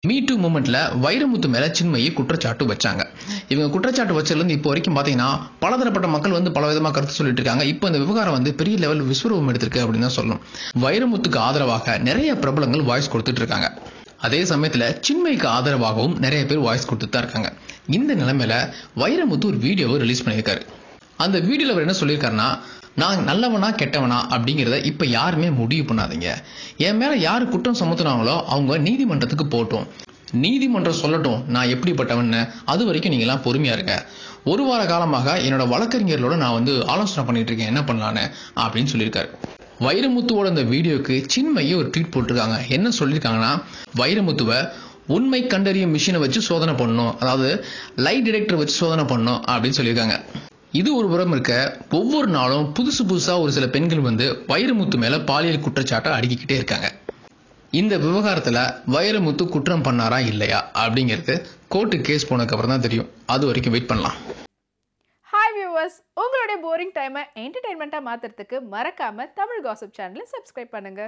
Me two மூமெண்ட்ல Vairamuthu மேல சின்மயி குற்றச்சாட்டு வச்சாங்க. இவங்க குற்றச்சாட்டு வச்சதுலேருந்து இப்போ வரைக்கும் பார்த்தீங்கன்னா பலதரப்பட்ட மக்கள் பல விதமாக கருத்து சொல்லிட்டு இருக்காங்க. இப்போ இந்த விவகாரம் பெரிய லெவல் விஸ்வரூபம் எடுத்திருக்கு அப்படின்னு தான் சொல்லணும். வைரமுத்துக்கு ஆதரவாக நிறைய பிரபலங்கள் வாய்ஸ் கொடுத்துட்டு இருக்காங்க. அதே சமயத்தில் சின்மயிக்கு ஆதரவாகவும் நிறைய பேர் வாய்ஸ் கொடுத்துட்டு தான் இருக்காங்க. இந்த நிலைமையில வைரமுத்து ஒரு வீடியோவை ரிலீஸ் பண்ணியிருக்காரு. அந்த வீடியோவில் அவர் என்ன சொல்லியிருக்காருன்னா, நான் நல்லவனா கெட்டவனா அப்படிங்கிறத இப்போ யாருமே முடிவு பண்ணாதீங்க. என் மேலே யார் குற்றம் சுமத்துனாங்களோ அவங்க நீதிமன்றத்துக்கு போட்டோம். நீதிமன்றம் சொல்லட்டும் நான் எப்படிப்பட்டவன்னு. அது வரைக்கும் நீங்களாம் பொறுமையா இருங்க. ஒரு வார காலமாக என்னோட வழக்கறிஞர்களோட நான் ஆலோசனை பண்ணிட்டு இருக்கேன் என்ன பண்ணலான்னு அப்படின்னு சொல்லியிருக்காரு. வைரமுத்துவோட அந்த வீடியோக்கு சின்மயி ஒரு ட்வீட் போட்டிருக்காங்க. என்ன சொல்லியிருக்காங்கன்னா, வைரமுத்துவை உண்மை கண்டறியும் மிஷினை வச்சு சோதனை பண்ணணும், அதாவது லை டிடெக்டர் வச்சு சோதனை பண்ணணும் அப்படின்னு சொல்லியிருக்காங்க. இது ஒரு புறம் இருக்க, ஒவ்வொரு நாளும் புதுசா ஒரு சில பெண்கள் வைரமுத்து மேல பாலியல் குற்றச்சாட்டை அடுக்கிக்கிட்டே இருக்காங்க. இந்த விவகாரத்துல வைரமுத்து குற்றம் பண்ணாரா இல்லையா அப்படிங்கிறது கோர்ட்டு கேஸ் போனதுக்கு அப்புறம் தான் தெரியும். அது வரைக்கும் வெயிட் பண்ணலாம். ஹாய் வியூவர்ஸ், உங்களுடைய போரிங் டைமை என்டர்டைன்மெண்ட்டாக மாற்றுறதுக்கு மறக்காமல் தமிழ் காசிப் சேனலை சப்ஸ்கிரைப் பண்ணுங்கள்.